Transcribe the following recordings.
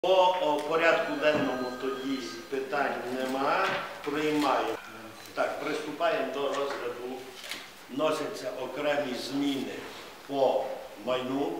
По порядку денному тоді питань нема. Приймаємо. Так, приступаємо до розгляду. Вносяться окремі зміни по майну,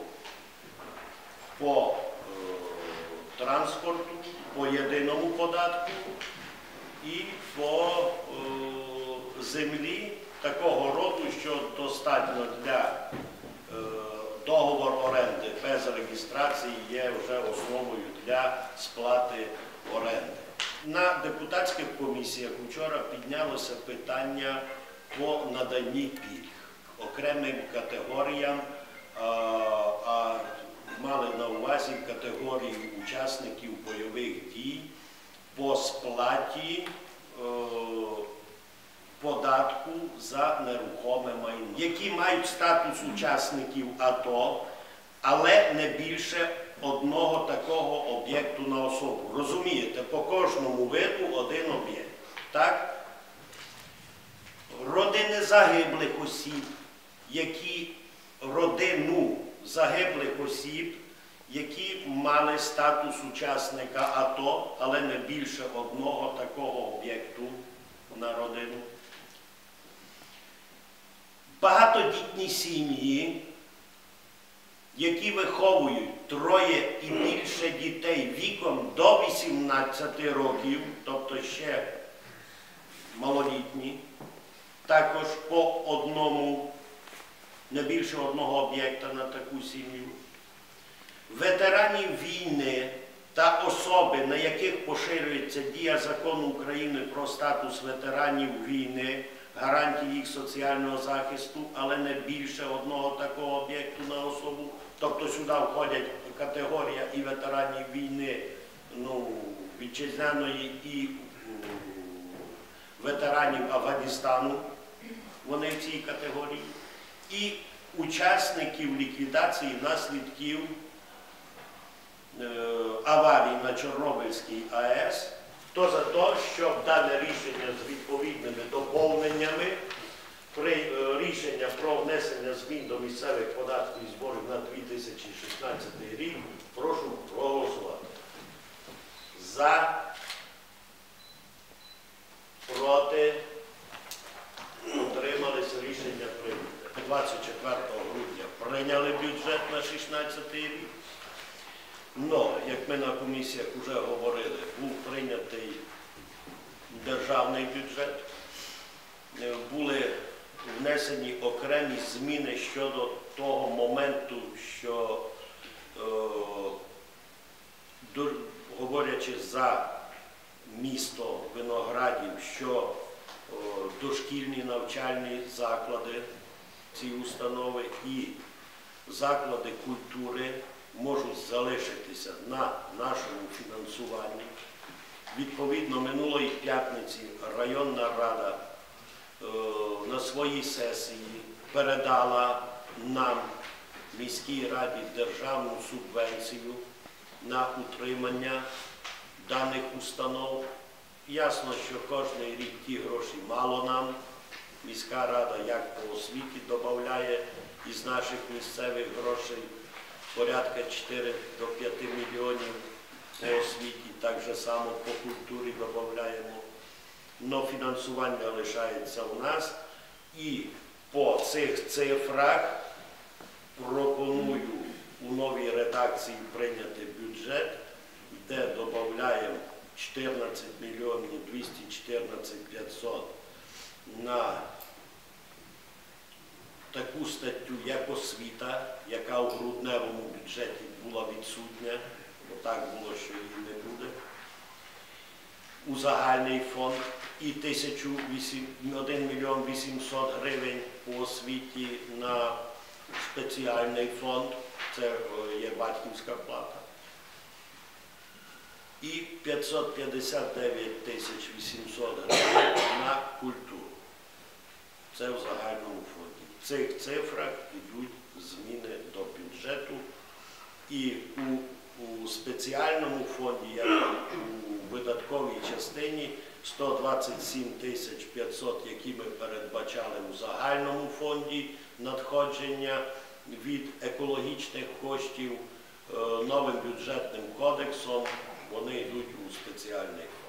по транспорту, по єдиному податку і по землі такого роду, що достатньо для договор оренди без реєстрації є вже основою для сплати оренди. На депутатських комісіях вчора піднялося питання по наданні пільг окремим категоріям, а мали на увазі категорію учасників бойових дій по сплаті податку за нерухоме майно, які мають статус учасників АТО, але не більше одного такого об'єкту на особу. Розумієте, по кожному виду один об'єкт. Так? Родини загиблих осіб, родину загиблих осіб, які мали статус учасника АТО, але не більше одного такого об'єкту на родину. Багатодітні сім'ї, які виховують троє і більше дітей віком до 18 років, тобто ще малолітні, також по одному, не більше одного об'єкта на таку сім'ю. Ветеранів війни та особи, на яких поширюється дія Закону України про статус ветеранів війни, гарантії їх соціального захисту, але не більше одного такого об'єкту на особу. Тобто сюди входять категорія і ветеранів війни, вітчизняної, і ветеранів Афганістану, вони в цій категорії, і учасників ліквідації наслідків аварії на Чорнобильській АЕС. Хто за те, щоб дане рішення з відповідними доповненнями, рішення про внесення змін до місцевих податків і зборів на 2016 рік, прошу проголосувати. За, проти, утримались, рішення прийняте. 24 грудня прийняли бюджет на 2016 рік. Но, як ми на комісіях вже говорили, був прийнятий державний бюджет, були внесені окремі зміни щодо того моменту, що, говорячи за місто Виноградів, що дошкільні навчальні заклади, ці установи і заклади культури можуть залишитися на нашому фінансуванні. Відповідно, минулої п'ятниці районна рада на своїй сесії передала нам, міській раді, державну субвенцію на утримання даних установ. Ясно, що кожен рік ті гроші мало нам. Міська рада, як по освіті, додає із наших місцевих грошей порядка 4 до 5 мільйонів по освіті, так же само по культурі додаємо. Но фінансування лишається у нас. І по цих цифрах пропоную у новій редакції прийняти бюджет, де додаємо 14 мільйонів 214 500 на таку статтю, як освіта, яка у грудневому бюджеті була відсутня, бо так було, що її не буде, у загальний фонд, і 1 мільйон 800 гривень по освіті на спеціальний фонд, це є батьківська плата, і 559 тисяч 800 гривень на культуру. Це в загальному фонді. В цих цифрах йдуть зміни до бюджету. І у спеціальному фонді, як у видатковій частині, 127 тисяч 500, які ми передбачали у загальному фонді надходження від екологічних коштів, новим бюджетним кодексом вони йдуть у спеціальний